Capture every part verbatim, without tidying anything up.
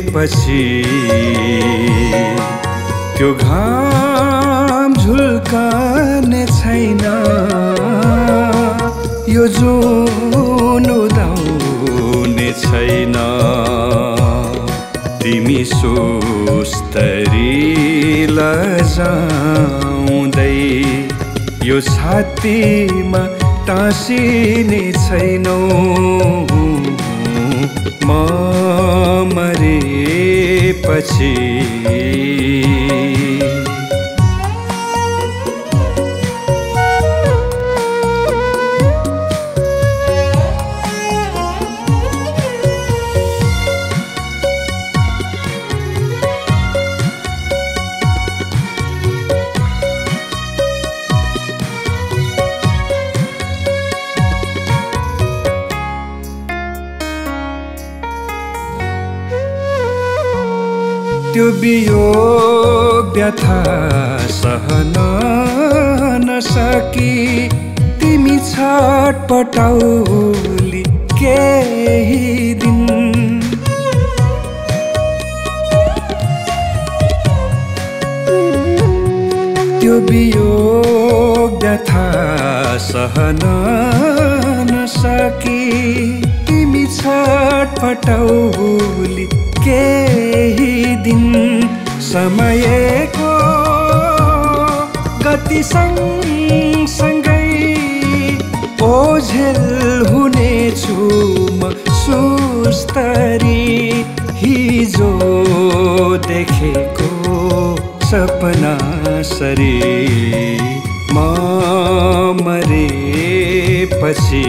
पछि त्यो घाम झुल्कने छैन, यो जुन उदाउने छैन। तिमी सुस्तरी लजाउँदै यो छातीमा टाँसिने छैनौ। म मरेपछि त्यो वियोग व्यथा सहन नसकी तिमी छटपटाउली केही दिन। त्यो वियोग व्यथा सहन नसकी तिमी छटपटाउली केही दिन। समयको गति सँगसँगै ओझेल हुनेछु म सुस्तरी। हिजो देखेको सपना सरी म मरेपछि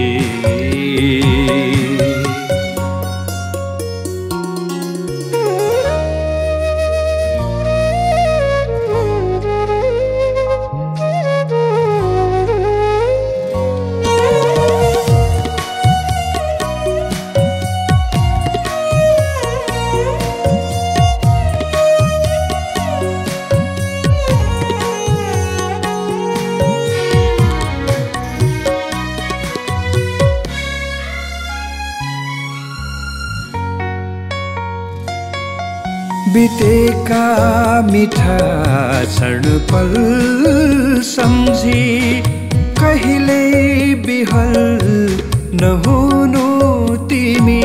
बितेका मिठा क्षण पल सम्झी कहिले बिहल नहुनु तिमी।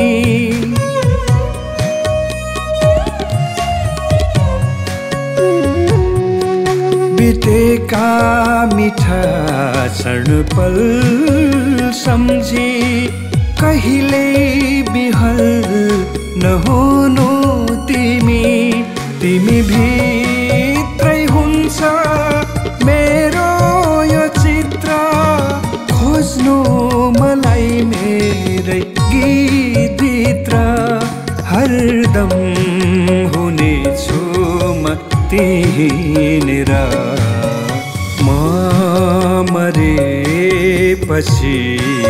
बितेका मिठा क्षण पल सम्झी कहिले बिहल नहुनु तिमी। तिमी भित्रै हुन्छ मेरो यो चित्र, खोज्नु मलाई मेरै गीतभित्र। हरदम हुनेछु म तिनीर म मरेपछि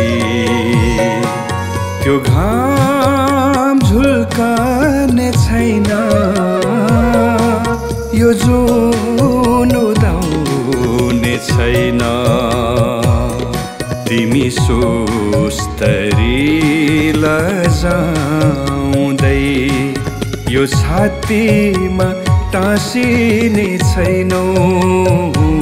त्यो घाम झुल्कने छैन, यो जुन उदाउने छैन। तिमी सुस्तरी लजाउँदै यो छातीमा टाँसिने छैनौ।